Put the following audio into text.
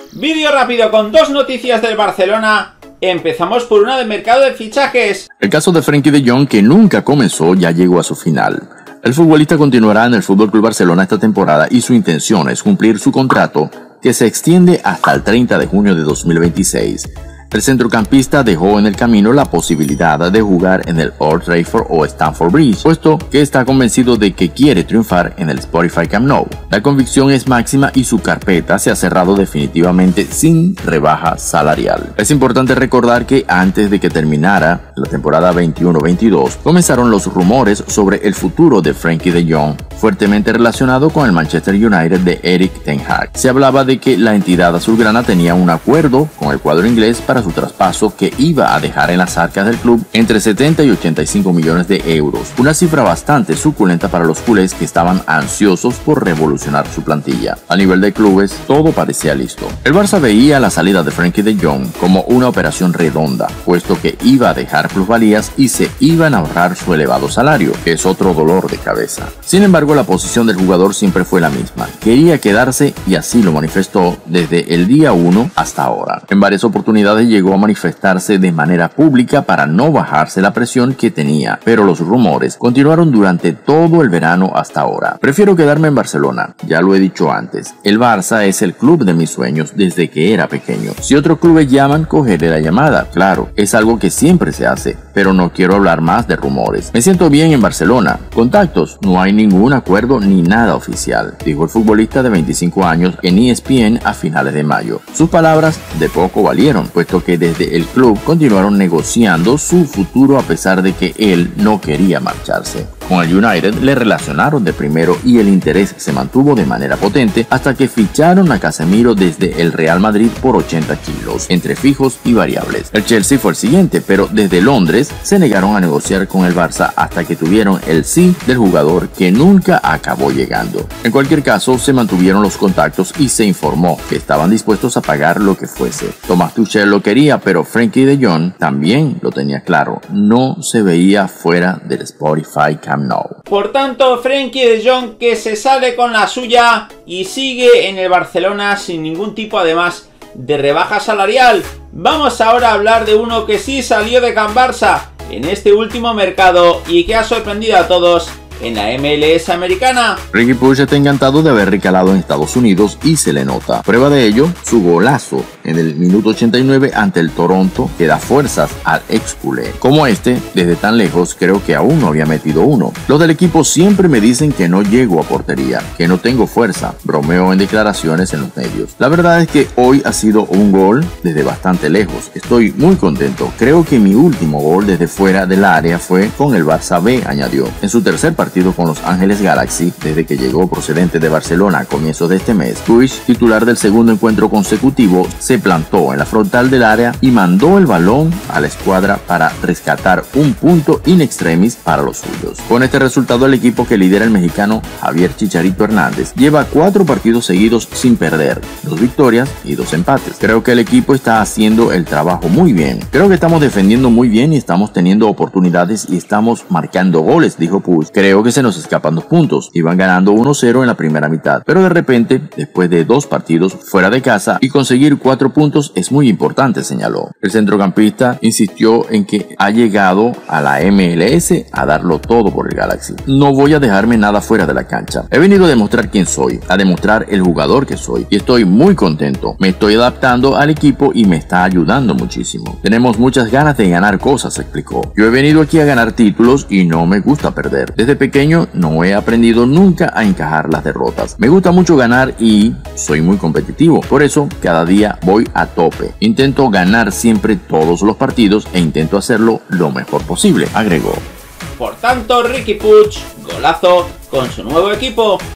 Vídeo rápido con dos noticias del Barcelona. Empezamos por una del mercado de fichajes. El caso de Frenkie de Jong, que nunca comenzó, ya llegó a su final. El futbolista continuará en el FC Barcelona esta temporada y su intención es cumplir su contrato, que se extiende hasta el 30 de junio de 2026. El centrocampista dejó en el camino la posibilidad de jugar en el Old Trafford o Stamford Bridge, puesto que está convencido de que quiere triunfar en el Spotify Camp Nou. La convicción es máxima y su carpeta se ha cerrado definitivamente sin rebaja salarial. Es importante recordar que antes de que terminara la temporada 21-22, comenzaron los rumores sobre el futuro de Frenkie de Jong, fuertemente relacionado con el Manchester United de Erik ten Hag. Se hablaba de que la entidad azulgrana tenía un acuerdo con el cuadro inglés para su traspaso, que iba a dejar en las arcas del club entre 70 y 85 millones de euros, una cifra bastante suculenta para los culés, que estaban ansiosos por revolucionar su plantilla. A nivel de clubes, todo parecía listo. El Barça veía la salida de Frenkie de Jong como una operación redonda, puesto que iba a dejar plusvalías y se iban a ahorrar su elevado salario, que es otro dolor de cabeza. Sin embargo, la posición del jugador siempre fue la misma: quería quedarse, y así lo manifestó desde el día 1 hasta ahora. En varias oportunidades llegó a manifestarse de manera pública para no bajarse la presión que tenía, pero los rumores continuaron durante todo el verano hasta ahora. Prefiero quedarme en Barcelona, ya lo he dicho antes. El Barça es el club de mis sueños desde que era pequeño. Si otros clubes llaman, cogeré la llamada. Claro, es algo que siempre se hace, pero no quiero hablar más de rumores. Me siento bien en Barcelona. Contactos, no hay ningún acuerdo ni nada oficial, dijo el futbolista de 25 años en ESPN a finales de mayo. Sus palabras de poco valieron, puesto que desde el club continuaron negociando su futuro a pesar de que él no quería marcharse. Con el United le relacionaron de primero y el interés se mantuvo de manera potente hasta que ficharon a Casemiro desde el Real Madrid por 80 kilos, entre fijos y variables. El Chelsea fue el siguiente, pero desde Londres se negaron a negociar con el Barça hasta que tuvieron el sí del jugador, que nunca acabó llegando. En cualquier caso, se mantuvieron los contactos y se informó que estaban dispuestos a pagar lo que fuese. Thomas Tuchel lo quería, pero Frenkie de Jong también lo tenía claro: no se veía fuera del Spotify Camp Nou. Por tanto, Frenkie de Jong, que se sale con la suya y sigue en el Barcelona sin ningún tipo además de rebaja salarial. Vamos ahora a hablar de uno que sí salió de Can Barça en este último mercado y que ha sorprendido a todos en la MLS americana. Riqui Puig está encantado de haber recalado en Estados Unidos y se le nota. Prueba de ello, su golazo en el minuto 89 ante el Toronto, que da fuerzas al ex culé. Como desde tan lejos, creo que aún no había metido uno. Los del equipo siempre me dicen que no llego a portería, que no tengo fuerza, bromeo en declaraciones en los medios. La verdad es que hoy ha sido un gol desde bastante lejos. Estoy muy contento. Creo que mi último gol desde fuera del área fue con el Barça B, añadió. En su tercer partido con Los Ángeles Galaxy, desde que llegó procedente de Barcelona a comienzos de este mes, Puig, titular del segundo encuentro consecutivo, se plantó en la frontal del área y mandó el balón a la escuadra para rescatar un punto in extremis para los suyos. Con este resultado, el equipo que lidera el mexicano Javier Chicharito Hernández lleva 4 partidos seguidos sin perder, 2 victorias y 2 empates. Creo que el equipo está haciendo el trabajo muy bien. Creo que estamos defendiendo muy bien y estamos teniendo oportunidades y estamos marcando goles, dijo Puig. Creo que se nos escapan 2 puntos. Iban ganando 1-0 en la primera mitad, pero de repente, después de 2 partidos fuera de casa y conseguir 4 puntos es muy importante, señaló. El centrocampista insistió en que ha llegado a la MLS a darlo todo por el Galaxy. No voy a dejarme nada fuera de la cancha. He venido a demostrar quién soy, a demostrar el jugador que soy, y estoy muy contento. Me estoy adaptando al equipo y me está ayudando muchísimo. Tenemos muchas ganas de ganar cosas, explicó. Yo he venido aquí a ganar títulos y no me gusta perder. Desde pequeño no he aprendido nunca a encajar las derrotas. Me gusta mucho ganar y soy muy competitivo. Por eso, cada día voy a tope. Intento ganar siempre todos los partidos e intento hacerlo lo mejor posible, agregó. Por tanto, Riqui Puig, golazo con su nuevo equipo.